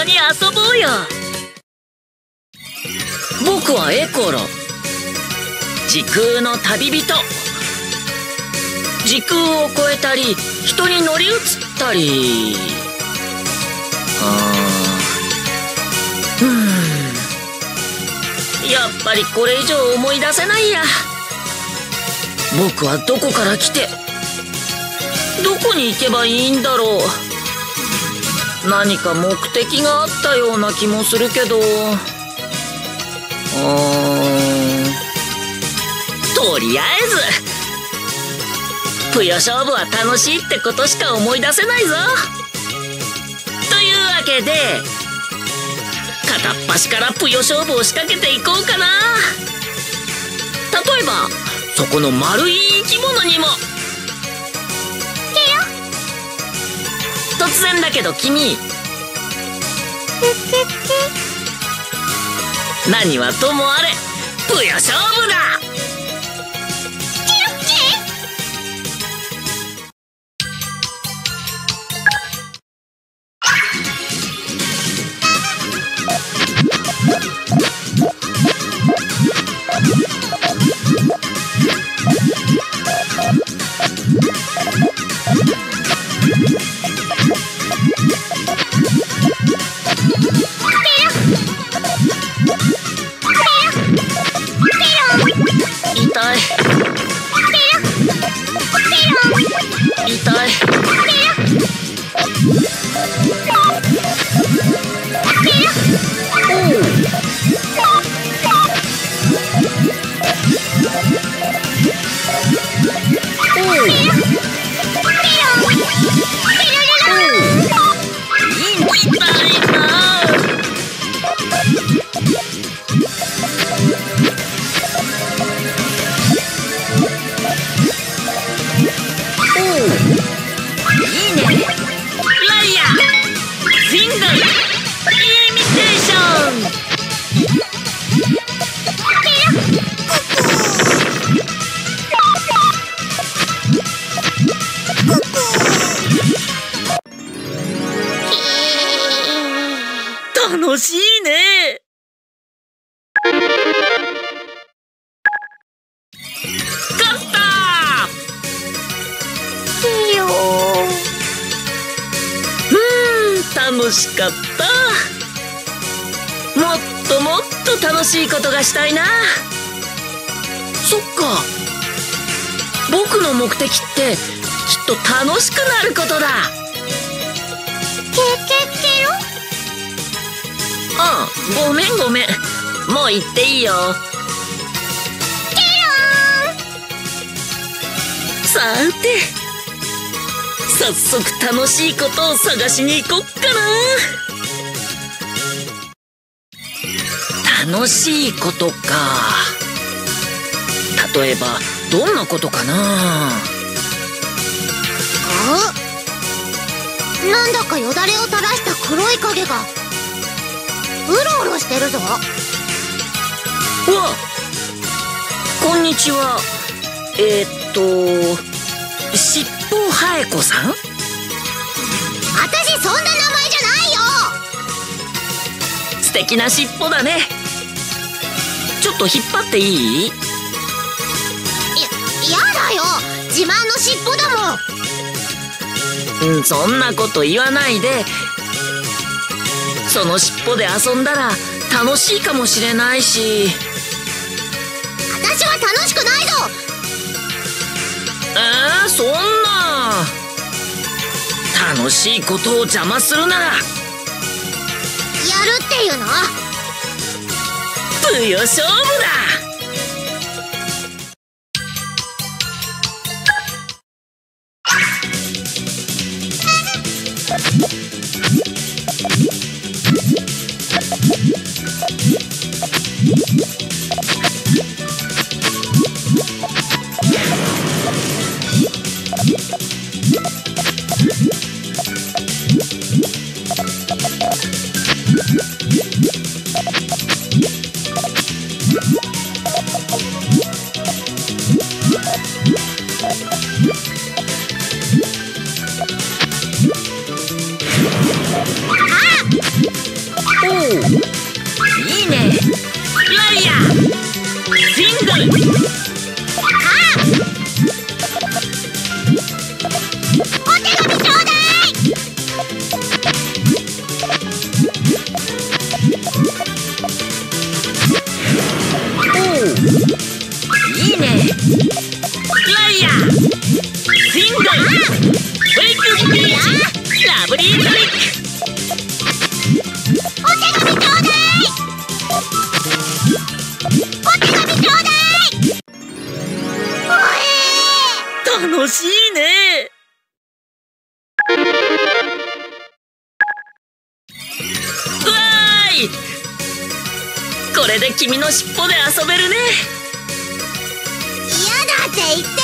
に遊ぼうよ。僕はエコロ、時空の旅人。時空を超えたり人に乗り移ったり。やっぱりこれ以上思い出せないや。僕はどこから来てどこに行けばいいんだろう。何か目的があったような気もするけど。とりあえずぷよ勝負は楽しいってことしか思い出せないぞ。というわけで片っ端からぷよ勝負を仕掛けていこうかな。例えばそこの丸い生き物にも。突然だけど君、何はともあれぷよ勝負だ。楽しいね。勝ったーよー。楽しかった。もっともっと楽しいことがしたいな。そっか、僕の目的ってきっと楽しくなることだ。ごめんごめん、もう行っていいよ。さて早速楽しいことを探しに行こっかな。楽しいことか。例えばどんなことかな。 なんだかよだれを垂らした黒い影がうろうろしてるぞ。わ、 こんにちは。しっぽはえこさん。 あたしそんな名前じゃないよ。 素敵なしっぽだね。ちょっと引っ張っていい？ やだよ、自慢のしっぽだもん。 そんなこと言わないで。そのしっぽで遊んだら楽しいかもしれないし。 私は楽しくないぞ。 そんな楽しいことを邪魔するなら。やるっていうの？ ぷよ勝負だ。 ンガルフェイクスピーチラブリートリック。 お手紙ちょうだい。お手紙ちょうだい。 楽しいね。うわーい、これで君の尻尾で遊べるね。 嫌だって言ってる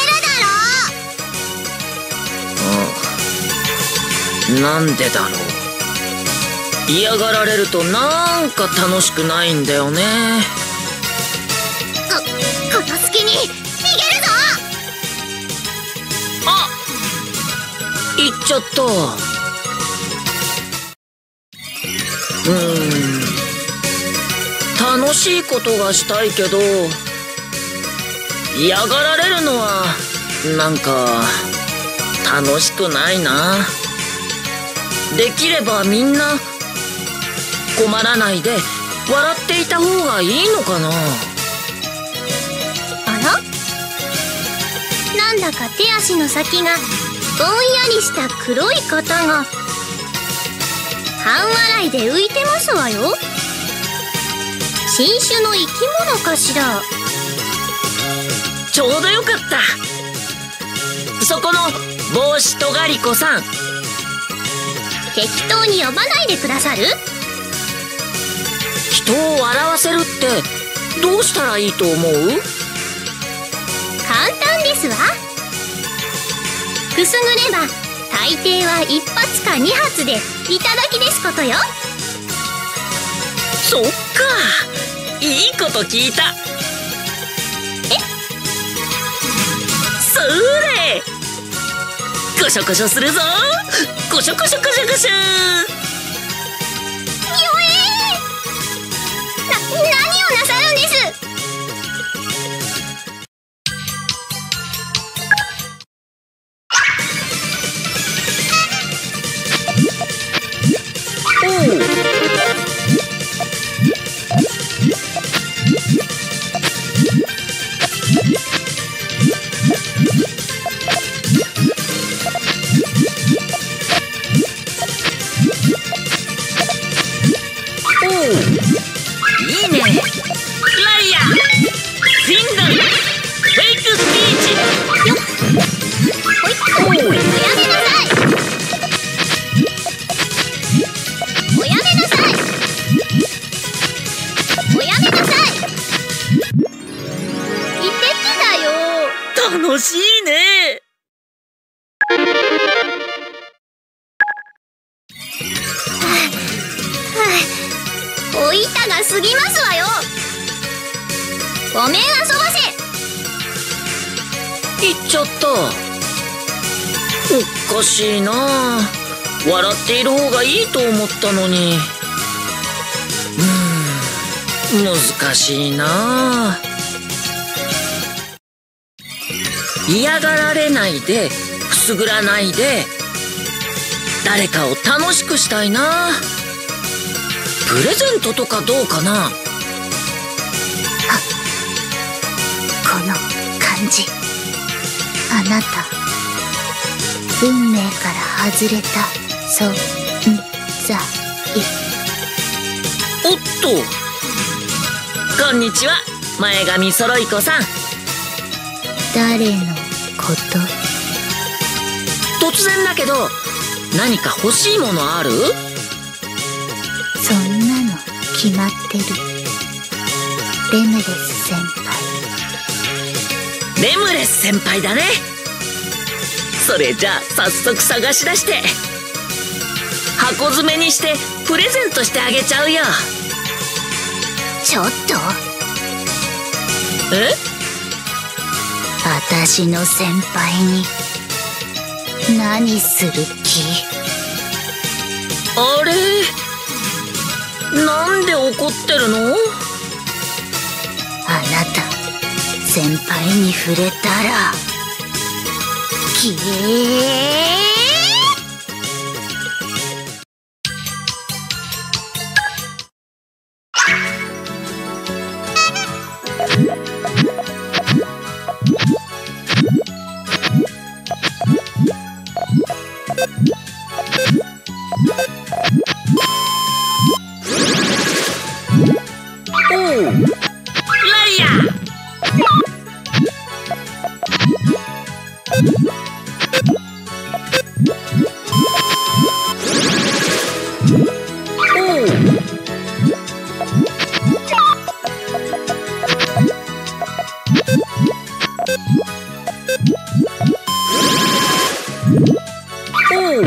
だろ。 なんでだろう。嫌がられるとなんか楽しくないんだよね。 この隙に逃げるぞ。 あ、行っちゃった。楽しいことがしたいけど、嫌がられるのはなんか楽しくないな。できればみんな困らないで笑っていた方がいいのかな。 あら、なんだか手足の先がぼんやりした黒い方が半笑いで浮いてますわよ。新種の生き物かしら。 ちょうどよかった。そこの帽子とがりこさん、 適当に呼ばないでくださる？ 人を笑わせるってどうしたらいいと思う？ 簡単ですわ。くすぐれば大抵は1発か2発でいただきですことよ。 そっか、いいこと聞いた。それ、ゴショゴショするぞ。ゴショゴショゴショゴショ。 何をなさるんです？ いいね。ライアー、フィンガル、フェイクスピーチ。 よっ、ほいっと、おやめなさい。おやめなさい。おやめなさい。言ってきたよ。 楽しいね。 お板が過ぎますわよ。ごめん、遊ばせ。 行っちゃった。おかしいな。笑っている方がいいと思ったのに。難しいな。嫌がられないで、くすぐらないで、誰かを楽しくしたいな。プレゼントとかどうかな。 この感じ、あなた運命から外れた存在。 おっと、こんにちは、前髪そろいこさん。 誰のこと？ 突然だけど何か欲しいものある？ そんなの決まってる。レムレス先輩。 レムレス先輩だね。それじゃあ早速探し出して箱詰めにしてプレゼントしてあげちゃうよ。 ちょっと、 え？ 私の先輩に何する気？ あれ？なんで怒ってるの？ あなた先輩に触れたら消え。 おう。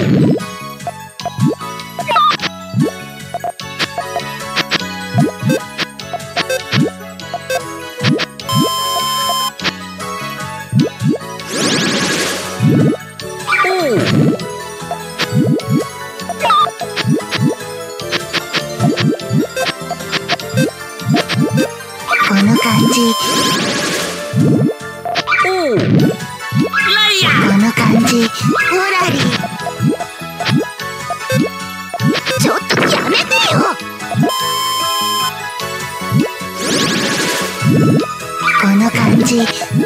この感じ。 おう。ライア。 この感じ。ほらり。ちょっとやめてよ。この感じ。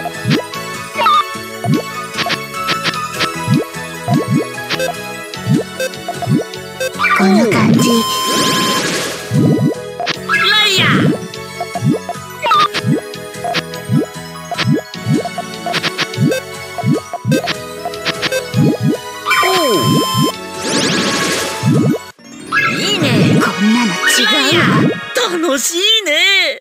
この感じ。 ライア。いいね。 こんなの違うわ。 楽しいね。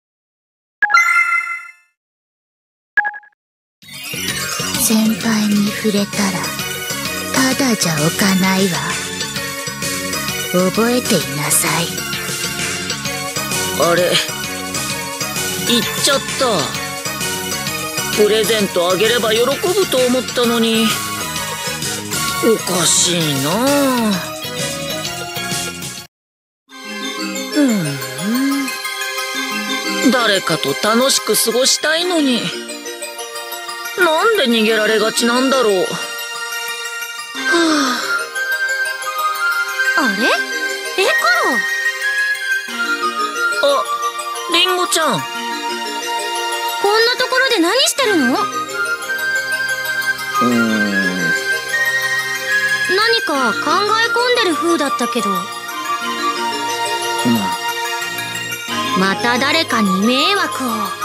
先輩に触れたらただじゃおかないわ。覚えていなさい。 あれ、言っちゃった。プレゼントあげれば喜ぶと思ったのに。おかしいな。誰かと楽しく過ごしたいのに、なんで逃げられがちなんだろう。はあれ？エコロ。 あ、リンゴちゃん。 こんなところで何してるの？何か考え込んでる風だったけど。また誰かに迷惑を。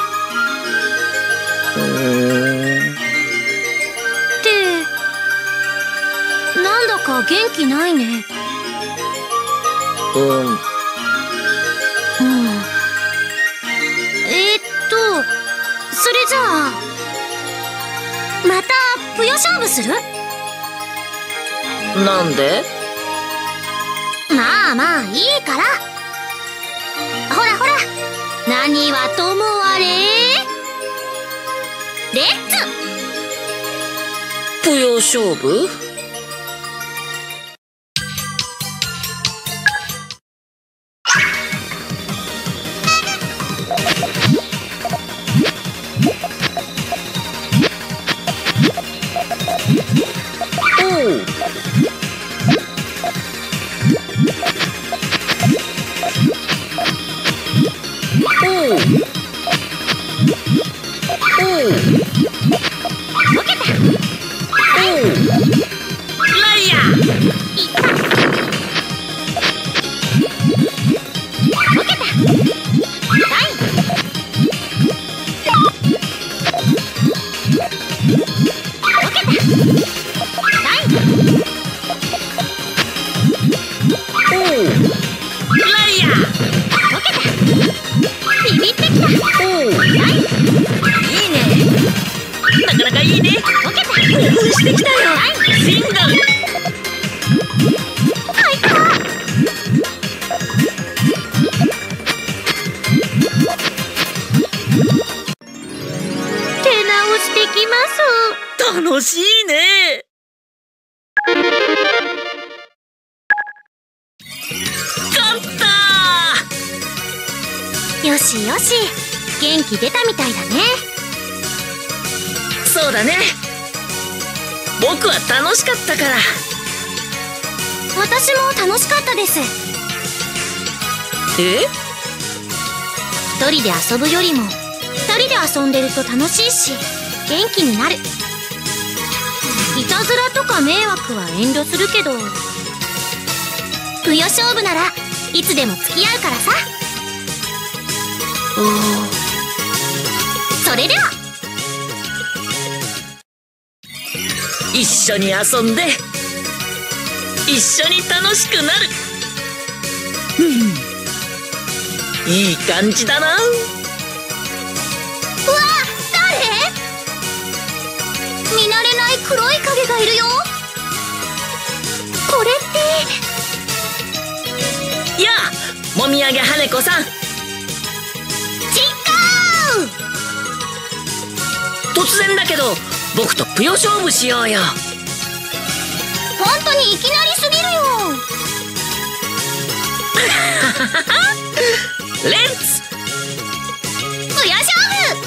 ってなんだか元気ないね。それじゃあまたぷよ勝負する？ なんで？ まあまあいいから。ほらほら、何はともあれレッツ。 ぷよ勝負？楽しいね。勝った。 よしよし、元気出たみたいだね。 そうだね。僕は楽しかったから。 私も楽しかったです。 え？ 一人で遊ぶよりも二人で遊んでると楽しいし元気になる。いたずらとか迷惑は遠慮するけど、ぷよ勝負ならいつでも付き合うからさ。それでは一緒に遊んで一緒に楽しくなる。いい感じだな。うわ、 誰？見慣れない黒い影がいるよ。 上げ羽子さん。突然だけど僕とぷよ勝負しようよ。 本当にいきなりすぎるよ。 レッツぷよ勝負。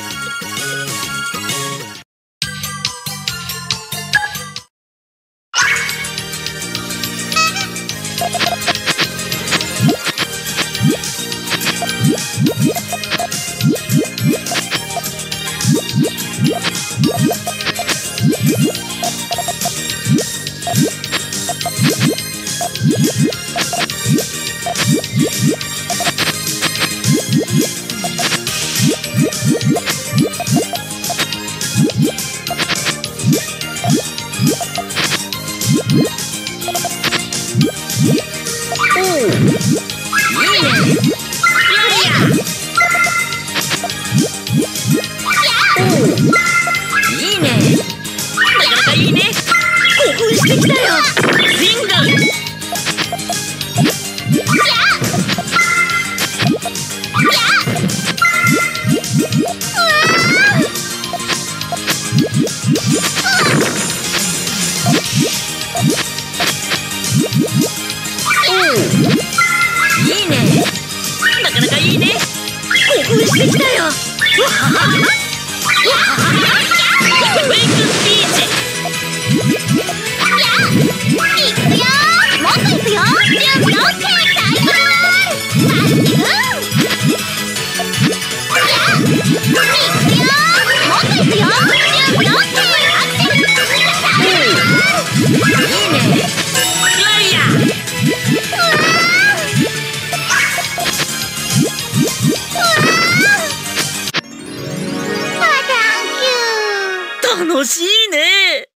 楽しいね。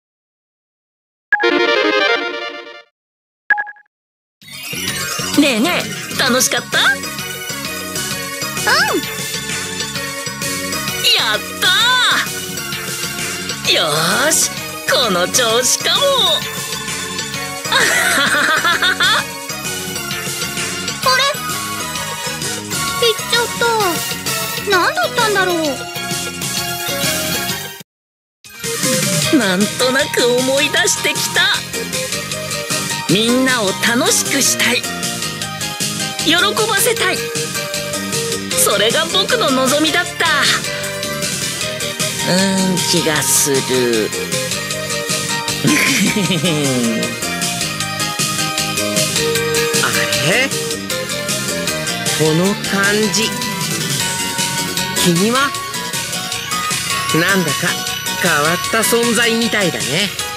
ねえねえ、楽しかった？やったー。よーし、この調子かも。 あれ？行っちゃった。何だったんだろう。 なんとなく思い出してきた。みんなを楽しくしたい、喜ばせたい、それが僕の望みだった。気がする。 あれ？この感じ、君はなんだか変わった存在みたいだね。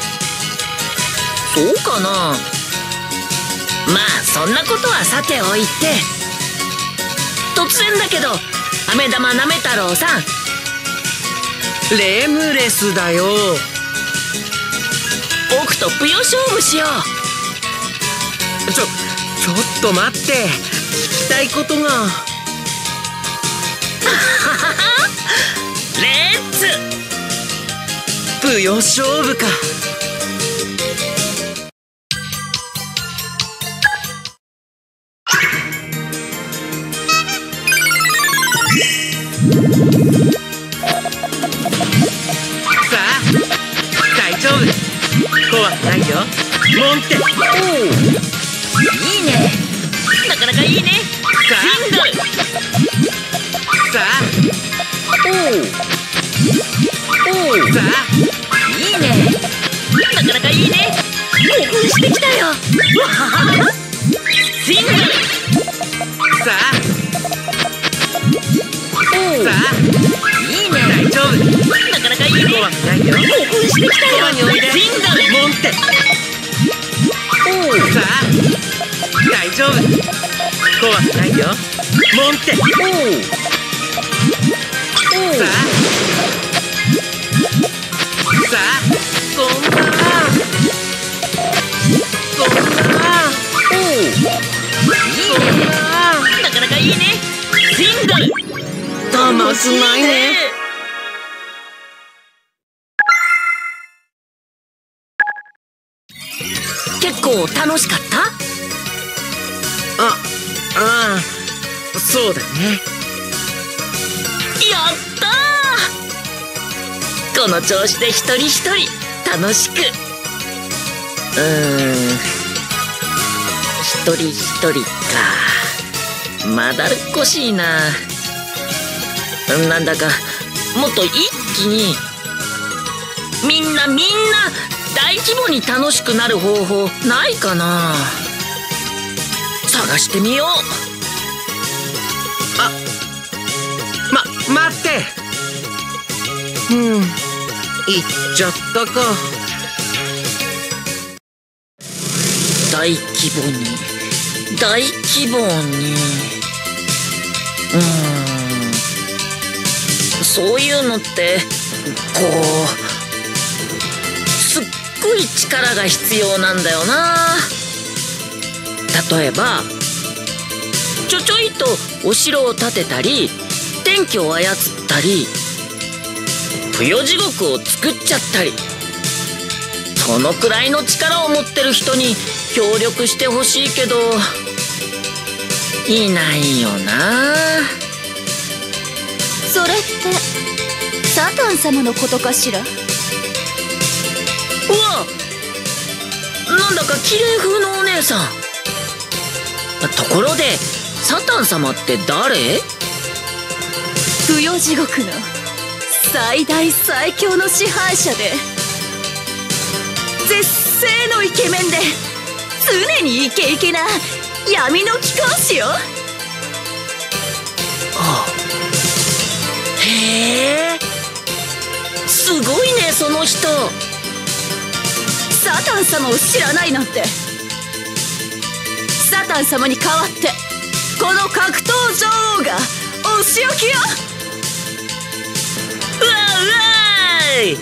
そうかな。まあそんなことはさておいて、突然だけど飴玉なめ太郎さん。 レムレスだよ。 僕とぷよ勝負しよう。 ちょっと待って、聞きたいことが。 レッツぷよ勝負か。さあ、大丈夫、怖くないよ。モンテ。 おお、いいね。なかなかいいね。 さあ、 シングル。 さあ、 おお、 さあ、 いいね。なかなかいいね。興奮してきたよ。わはは。シングル。 さあ、 おお、 さあ、 いいね。 大丈夫、 なかなかいいね。 怖くないよ。 興奮してきたよ。 そばにおいで。 シングル。 モンテ。 おお、 さあ、大丈夫、怖くないよ。モンテ。 おお、おお。 さあ、さあ、そんな、 おお、いいね。なかなかいいね。シングル。 楽しいね。 結構楽しかった？ あ、 ああ、そうだね。 やったー。この調子で一人一人楽しく。一人一人か。まだるっこしいな。なんだかもっと一気にみんな大規模に楽しくなる方法ないかな。探してみよう。 待って。行っちゃったか。 大規模にそういうのってこうすっごい力が必要なんだよな。例えばちょいとお城を建てたり天気を操ったり不与地獄を作っちゃったり、そのくらいの力を持ってる人に協力してほしいけどいないよな。 それってサタン様のことかしら。 うわ、なんだか綺麗風のお姉さん。ところでサタン様って誰？ 不与地獄の最大最強の支配者で、絶世のイケメンで常にイケイケな闇の貴公子よ。 へえ、すごいねその人。 サタン様を知らないなんて。サタン様に代わってこの格闘女王がお仕置きよ。 うわーい。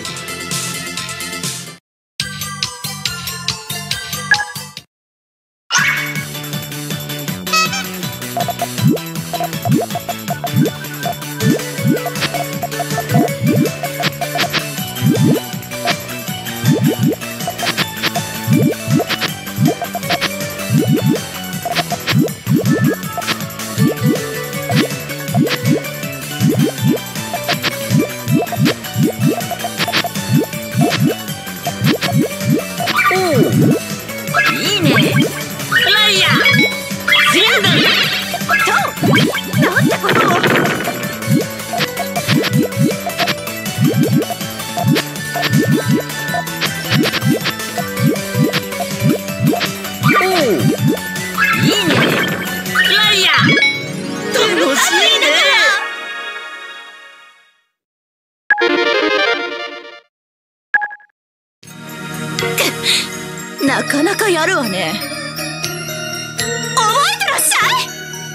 なかなかやるわね。覚えてらっしゃい。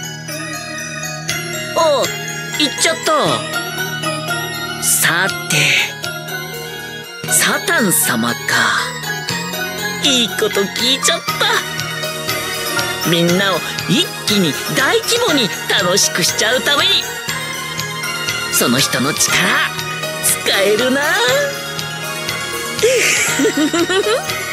あ、行っちゃった。さて、サタン様か。いいこと聞いちゃった。みんなを一気に大規模に楽しくしちゃうためにその人の力使えるな。